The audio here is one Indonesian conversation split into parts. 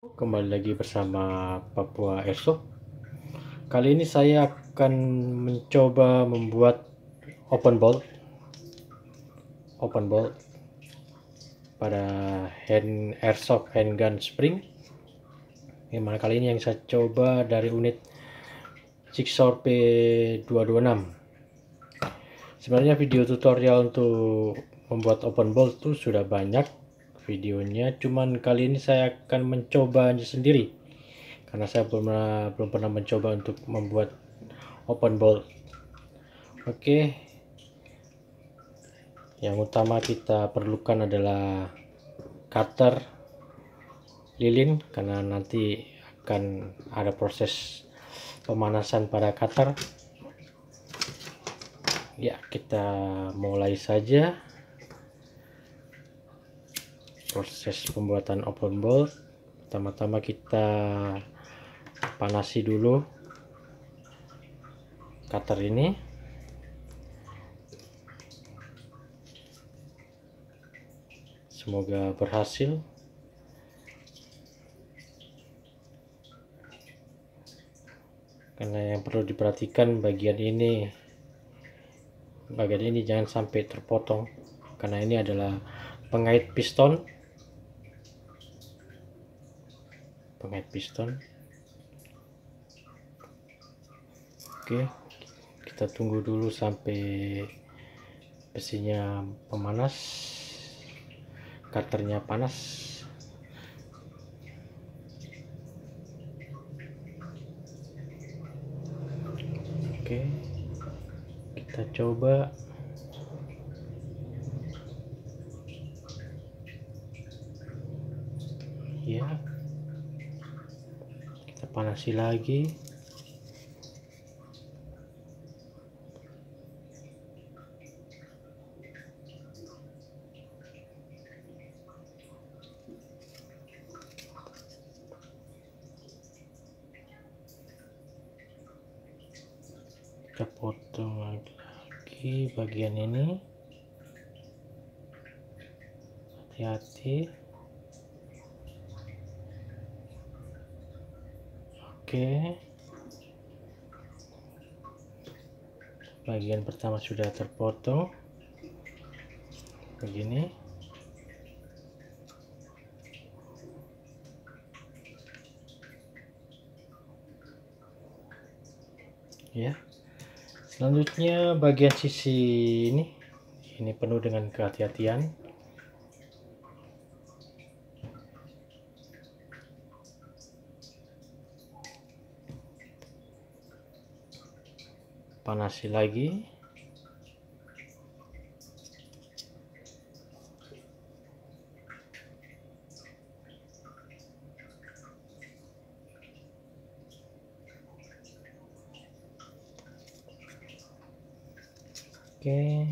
Kembali lagi bersama Papua Airsoft. Kali ini saya akan mencoba membuat open bolt pada airsoft handgun spring. Yang mana kali ini yang saya coba dari unit Jigsaw P226. Sebenarnya video tutorial untuk membuat open bolt itu sudah banyak videonya, cuman kali ini saya akan mencobanya sendiri karena saya belum pernah mencoba untuk membuat open bolt. Oke, yang utama kita perlukan adalah cutter lilin karena nanti akan ada proses pemanasan pada cutter. Ya, kita mulai saja proses pembuatan open bolt. Pertama-tama kita panasi dulu cutter ini. Semoga berhasil. Karena yang perlu diperhatikan bagian ini jangan sampai terpotong karena ini adalah pengait piston. Oke, kita tunggu dulu sampai besinya pemanas, cutternya panas. Oke, kita coba. Ya, kita panasi lagi. Kita potong lagi bagian ini, hati-hati. Oke, bagian pertama sudah terpotong begini. Ya, selanjutnya bagian sisi ini penuh dengan kehati-hatian. Panasi lagi. Oke,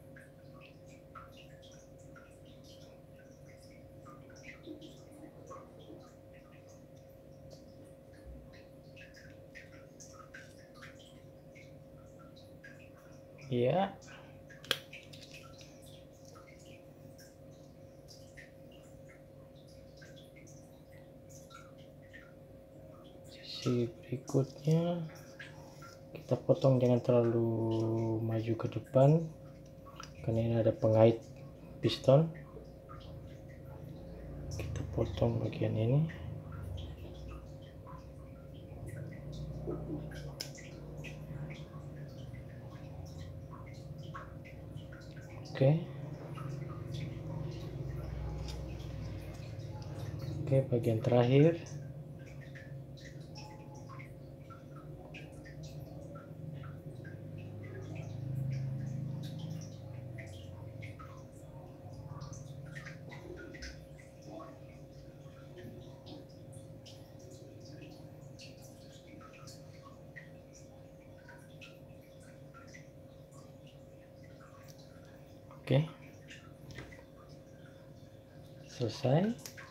ya, sisi berikutnya kita potong, jangan terlalu maju ke depan karena ini ada pengait piston. Kita potong bagian ini. Oke, bagian terakhir. Oke, selesai.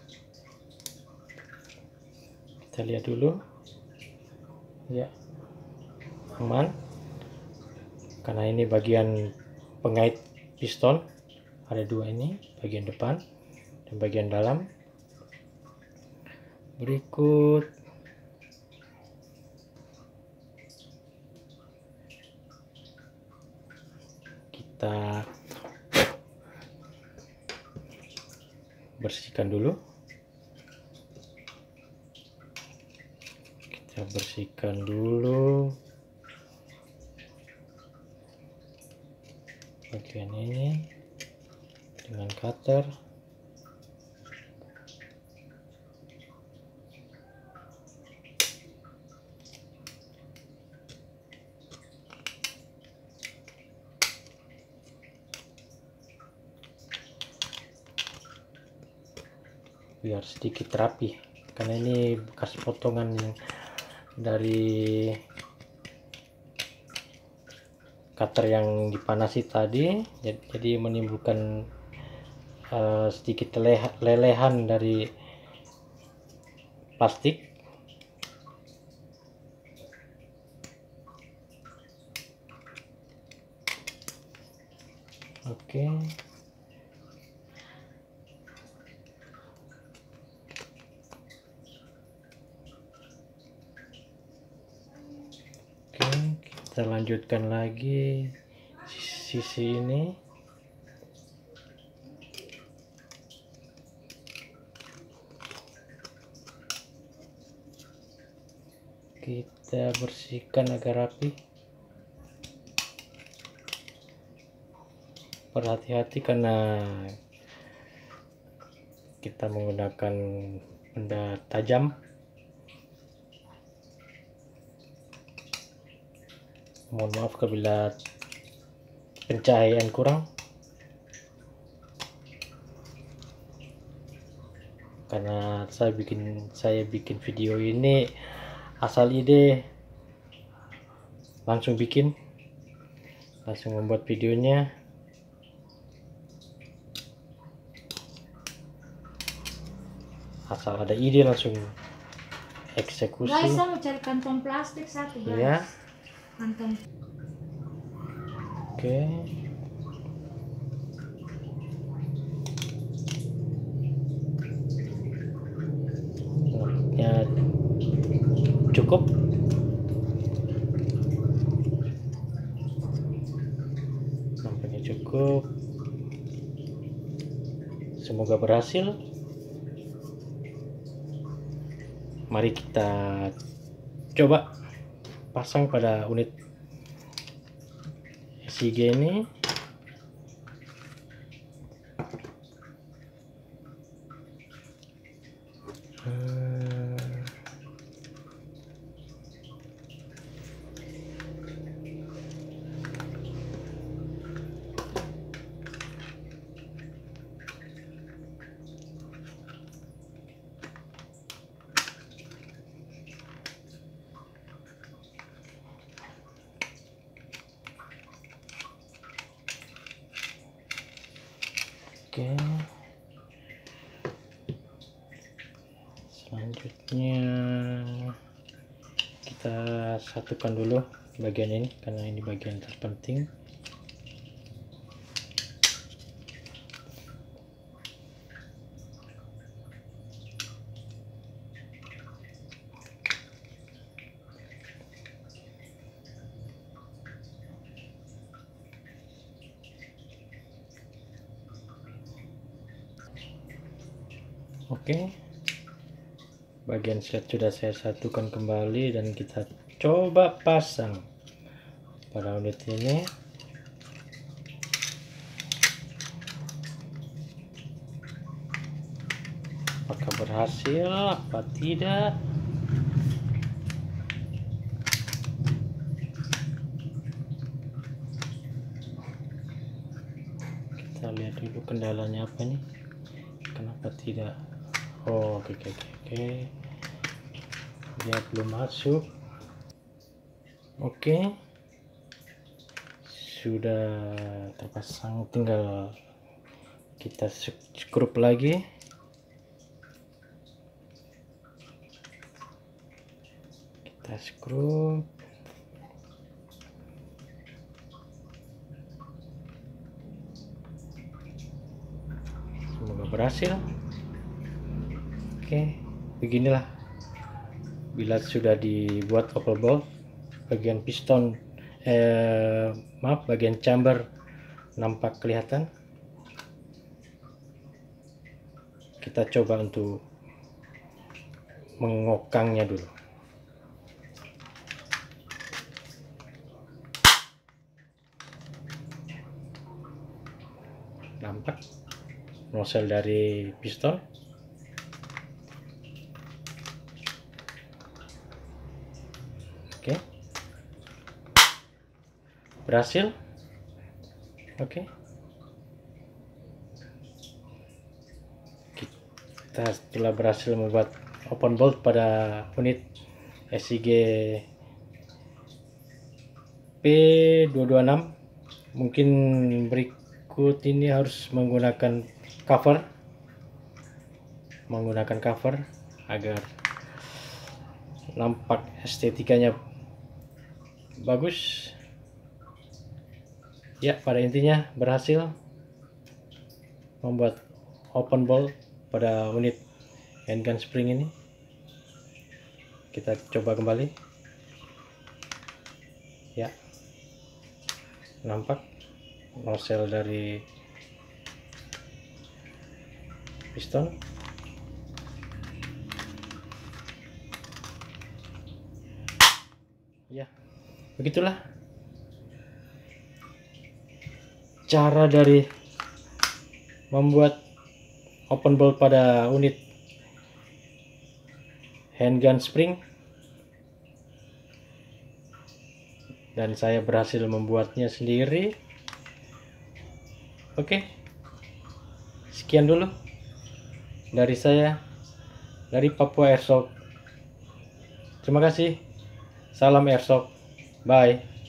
Kita lihat dulu. Ya, aman. Karena ini bagian pengait piston, ada dua ini, bagian depan dan bagian dalam. berikut kita bersihkan dulu. Kita bersihkan dulu bagian ini dengan cutter. Biar sedikit rapi, karena ini bekas potongan dari cutter yang dipanasi tadi, jadi menimbulkan sedikit lelehan dari plastik. Oke. Kita lanjutkan lagi sisi ini. Kita bersihkan agar rapi. Berhati-hati karena kita menggunakan benda tajam. Mohon maaf apabila pencahayaan kurang, karena saya bikin video ini asal ide, langsung membuat videonya. Asal ada ide langsung eksekusi. Guys, saya mau cari kantong plastik satu, guys. Ya. Kantong. Oke. Ya, cukup. Nampaknya cukup. Semoga berhasil. Mari kita coba pasang pada unit SIG ini. Oke, selanjutnya kita satukan dulu bagian ini karena ini bagian terpenting. Oke, bagian slide sudah saya satukan kembali dan kita coba pasang pada unit ini. Apakah berhasil apa tidak? Kita lihat dulu kendalanya apa nih, kenapa tidak. Oh, oke. Dia belum masuk. Oke, sudah terpasang, tinggal kita skrup lagi. Kita skrup. Semoga berhasil. Oke, beginilah bila sudah dibuat oval bolt. Bagian piston bagian chamber nampak kelihatan. Kita coba untuk mengokangnya dulu. Nampak nozzle dari piston. Oke. Berhasil. Oke. Kita telah berhasil membuat open bolt pada unit SIG P226. Mungkin berikut ini harus menggunakan cover agar nampak estetikanya bagus. Ya, pada intinya berhasil membuat open bolt pada unit handgun spring ini. Kita coba kembali. Ya, nampak nozzle dari piston. Ya, begitulah cara dari membuat open bolt pada unit handgun spring, dan saya berhasil membuatnya sendiri. Oke, sekian dulu dari saya, dari Papua Airsoft. Terima kasih. Salam Airsoft. Bye.